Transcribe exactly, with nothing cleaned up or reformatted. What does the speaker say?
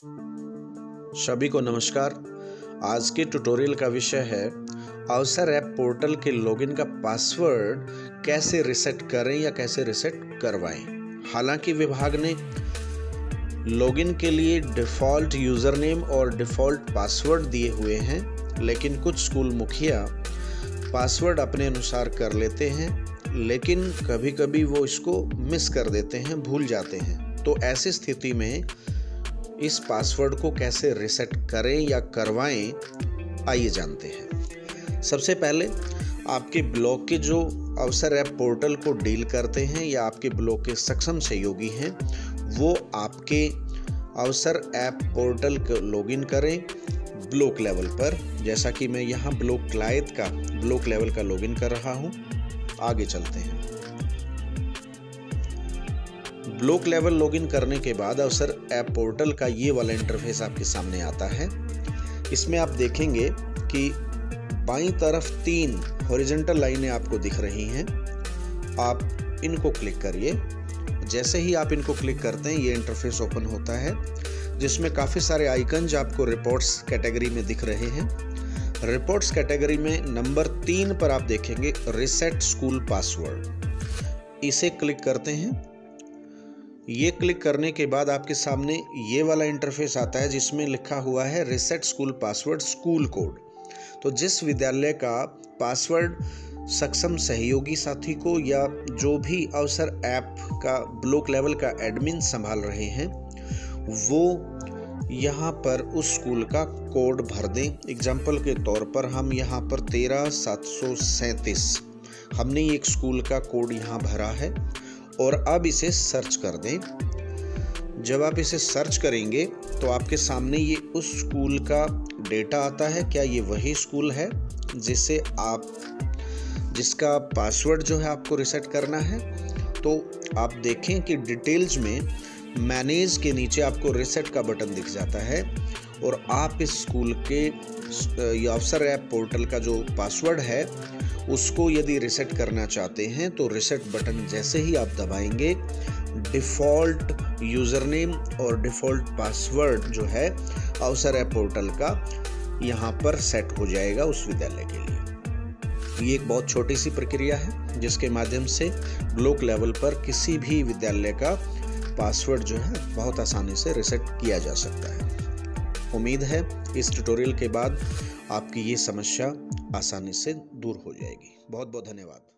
सभी को नमस्कार। आज के ट्यूटोरियल का विषय है अवसर ऐप पोर्टल के लॉगिन का पासवर्ड कैसे रिसेट करें या कैसे रिसेट करवाएं। हालांकि विभाग ने लॉगिन के लिए डिफ़ॉल्ट यूज़र नेम और डिफ़ॉल्ट पासवर्ड दिए हुए हैं, लेकिन कुछ स्कूल मुखिया पासवर्ड अपने अनुसार कर लेते हैं, लेकिन कभी कभी वो इसको मिस कर देते हैं, भूल जाते हैं। तो ऐसी स्थिति में इस पासवर्ड को कैसे रिसेट करें या करवाएं, आइए जानते हैं। सबसे पहले आपके ब्लॉक के जो अवसर ऐप पोर्टल को डील करते हैं या आपके ब्लॉक के सक्षम सहयोगी हैं, वो आपके अवसर ऐप पोर्टल को लॉगिन करें ब्लॉक लेवल पर। जैसा कि मैं यहाँ ब्लॉक क्लाइंट का ब्लॉक लेवल का लॉगिन कर रहा हूँ। आगे चलते हैं। ब्लॉक लेवल लॉगिन करने के बाद अवसर ऐप पोर्टल का ये वाला इंटरफेस आपके सामने आता है। इसमें आप देखेंगे कि बाईं तरफ तीन हॉरिजॉन्टल लाइनें आपको दिख रही हैं। आप इनको क्लिक करिए। जैसे ही आप इनको क्लिक करते हैं, ये इंटरफेस ओपन होता है, जिसमें काफ़ी सारे आइकन्स आपको रिपोर्ट्स कैटेगरी में दिख रहे हैं। रिपोर्ट्स कैटेगरी में नंबर तीन पर आप देखेंगे रिसेट स्कूल पासवर्ड। इसे क्लिक करते हैं। ये क्लिक करने के बाद आपके सामने ये वाला इंटरफेस आता है, जिसमें लिखा हुआ है reset school password school code. तो जिस विद्यालय का पासवर्ड सक्षम सहयोगी साथी को या जो भी अवसर ऐप का ब्लॉक लेवल का एडमिन संभाल रहे हैं, वो यहाँ पर उस स्कूल का कोड भर दें। एग्जाम्पल के तौर पर हम यहाँ पर तेरह सात सौ सैंतीस हमने एक स्कूल का कोड यहाँ भरा है और अब इसे सर्च कर दें। जब आप इसे सर्च करेंगे तो आपके सामने ये उस स्कूल का डेटा आता है। क्या ये वही स्कूल है जिसे आप जिसका पासवर्ड जो है आपको रिसेट करना है? तो आप देखें कि डिटेल्स में मैनेज के नीचे आपको रिसेट का बटन दिख जाता है और आप इस स्कूल के अवसर ऐप पोर्टल का जो पासवर्ड है उसको यदि रिसेट करना चाहते हैं तो रिसेट बटन जैसे ही आप दबाएंगे, डिफ़ॉल्ट यूज़र नेम और डिफ़ॉल्ट पासवर्ड जो है अवसर ऐप पोर्टल का यहाँ पर सेट हो जाएगा उस विद्यालय के लिए। ये एक बहुत छोटी सी प्रक्रिया है, जिसके माध्यम से ब्लॉक लेवल पर किसी भी विद्यालय का पासवर्ड जो है बहुत आसानी से रिसेट किया जा सकता है। उम्मीद है इस ट्यूटोरियल के बाद आपकी ये समस्या आसानी से दूर हो जाएगी। बहुत बहुत धन्यवाद।